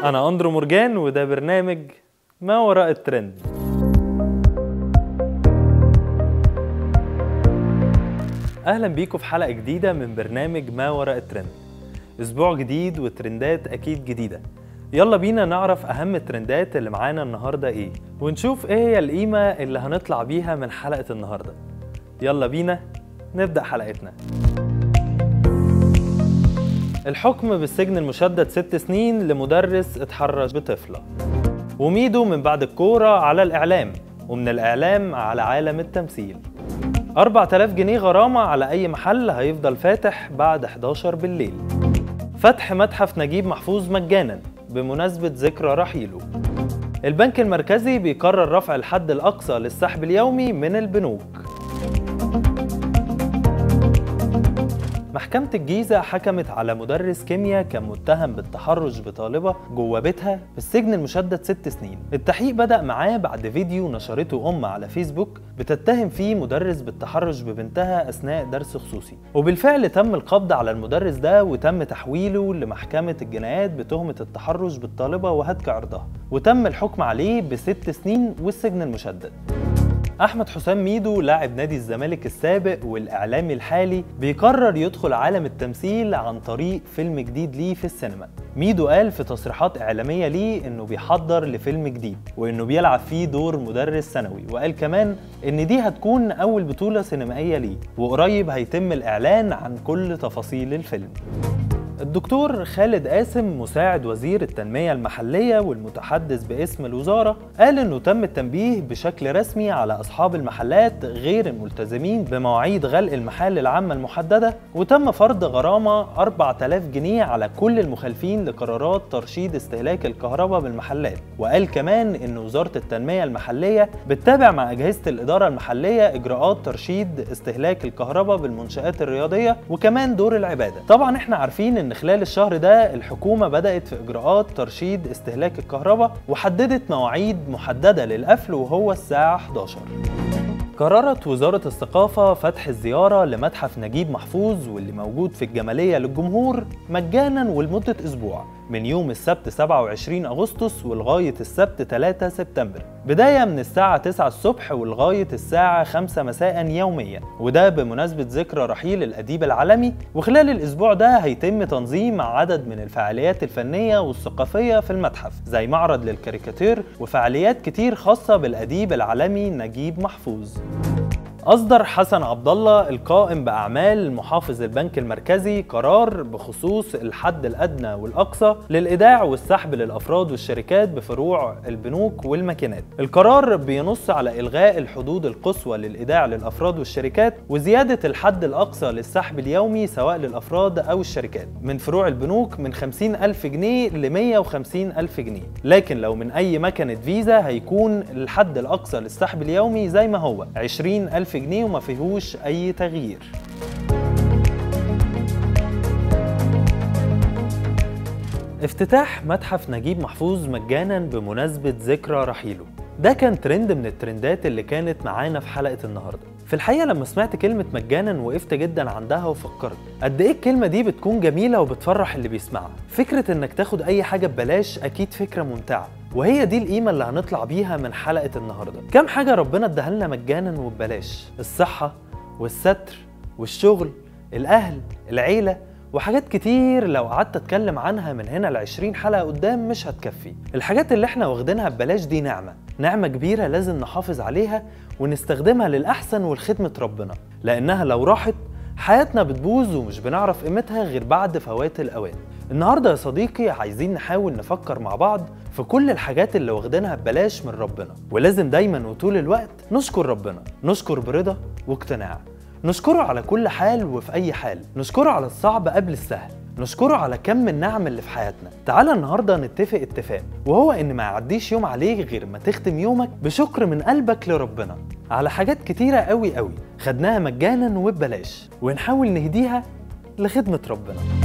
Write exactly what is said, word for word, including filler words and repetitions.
أنا أندرو مرجان وده برنامج ما وراء الترند. أهلا بيكم في حلقة جديدة من برنامج ما وراء الترند. أسبوع جديد وترندات أكيد جديدة. يلا بينا نعرف أهم الترندات اللي معانا النهاردة إيه، ونشوف إيه هي القيمة اللي هنطلع بيها من حلقة النهاردة. يلا بينا نبدأ حلقتنا. الحكم بالسجن المشدد ست سنين لمدرس اتحرش بطفلة. وميدو من بعد الكورة على الإعلام، ومن الإعلام على عالم التمثيل. أربعة آلاف جنيه غرامة على أي محل هيفضل فاتح بعد حداشر بالليل. فتح متحف نجيب محفوظ مجانا بمناسبة ذكرى رحيله. البنك المركزي بيقرر رفع الحد الأقصى للسحب اليومي من البنوك. محكمة الجيزة حكمت على مدرس كيمياء كان متهم بالتحرش بطالبة جوه بيتها في السجن المشدد ست سنين. التحقيق بدأ معاه بعد فيديو نشرته أم على فيسبوك بتتهم فيه مدرس بالتحرش ببنتها أثناء درس خصوصي، وبالفعل تم القبض على المدرس ده وتم تحويله لمحكمة الجنايات بتهمة التحرش بالطالبة وهتك عرضها، وتم الحكم عليه بست سنين والسجن المشدد. أحمد حسام ميدو لاعب نادي الزمالك السابق والإعلامي الحالي بيقرر يدخل عالم التمثيل عن طريق فيلم جديد ليه في السينما. ميدو قال في تصريحات إعلامية ليه إنه بيحضر لفيلم جديد وإنه بيلعب فيه دور مدرس ثانوي، وقال كمان إن دي هتكون أول بطولة سينمائية ليه، وقريب هيتم الإعلان عن كل تفاصيل الفيلم. الدكتور خالد قاسم مساعد وزير التنمية المحلية والمتحدث باسم الوزارة قال إنه تم التنبيه بشكل رسمي على أصحاب المحلات غير الملتزمين بمواعيد غلق المحال العامة المحددة، وتم فرض غرامة أربعة آلاف جنيه على كل المخالفين لقرارات ترشيد استهلاك الكهرباء بالمحلات. وقال كمان إن وزارة التنمية المحلية بتتابع مع أجهزة الإدارة المحلية إجراءات ترشيد استهلاك الكهرباء بالمنشآت الرياضية وكمان دور العبادة. طبعا احنا عارفين إن خلال الشهر ده الحكومة بدأت في إجراءات ترشيد استهلاك الكهرباء وحددت مواعيد محددة للقفل وهو الساعة حداشر. قررت وزارة الثقافة فتح الزيارة لمتحف نجيب محفوظ واللي موجود في الجمالية للجمهور مجانا ولمدة أسبوع من يوم السبت سبعة وعشرين أغسطس ولغاية السبت ثلاثة سبتمبر، بداية من الساعة تسعة الصبح ولغاية الساعة خمسة مساء يوميا، وده بمناسبة ذكرى رحيل الأديب العالمي. وخلال الأسبوع ده هيتم تنظيم عدد من الفعاليات الفنية والثقافية في المتحف زي معرض للكاريكاتير وفعاليات كتير خاصة بالأديب العالمي نجيب محفوظ. أصدر حسن عبد الله القائم بأعمال محافظ البنك المركزي قرار بخصوص الحد الأدنى والأقصى للإيداع والسحب للأفراد والشركات بفروع البنوك والماكينات. القرار بينص على إلغاء الحدود القصوى للإيداع للأفراد والشركات وزيادة الحد الأقصى للسحب اليومي سواء للأفراد أو الشركات من فروع البنوك من خمسين ألف جنيه ل مية وخمسين ألف جنيه، لكن لو من أي مكنة فيزا هيكون الحد الأقصى للسحب اليومي زي ما هو عشرين ألف جنيه وما فيهوش أي تغيير. افتتاح متحف نجيب محفوظ مجانا بمناسبة ذكرى رحيله، ده كان ترند من الترندات اللي كانت معانا في حلقة النهاردة. في الحقيقة لما سمعت كلمة مجانا وقفت جدا عندها وفكرت قد ايه الكلمة دي بتكون جميلة وبتفرح اللي بيسمعها. فكرة انك تاخد اي حاجة ببلاش اكيد فكرة ممتعة، وهي دي القيمة اللي هنطلع بيها من حلقة النهاردة. كم حاجة ربنا اداها لنا مجانا وببلاش: الصحة والستر والشغل، الأهل، العيلة، وحاجات كتير لو قعدت اتكلم عنها من هنا لعشرين حلقة قدام مش هتكفي. الحاجات اللي احنا واخدينها ببلاش دي نعمة، نعمة كبيرة لازم نحافظ عليها ونستخدمها للأحسن ولخدمة ربنا، لأنها لو راحت حياتنا بتبوظ ومش بنعرف قيمتها غير بعد فوات الأوان. النهاردة يا صديقي عايزين نحاول نفكر مع بعض في كل الحاجات اللي واخدينها ببلاش من ربنا، ولازم دايما وطول الوقت نشكر ربنا، نشكر برضا واقتناع، نشكره على كل حال وفي أي حال، نشكره على الصعب قبل السهل، نشكره على كم النعم اللي في حياتنا. تعالى النهاردة نتفق اتفاق، وهو إن ما يعديش يوم عليك غير ما تختم يومك بشكر من قلبك لربنا على حاجات كتيرة قوي قوي خدناها مجانا وببلاش، ونحاول نهديها لخدمة ربنا.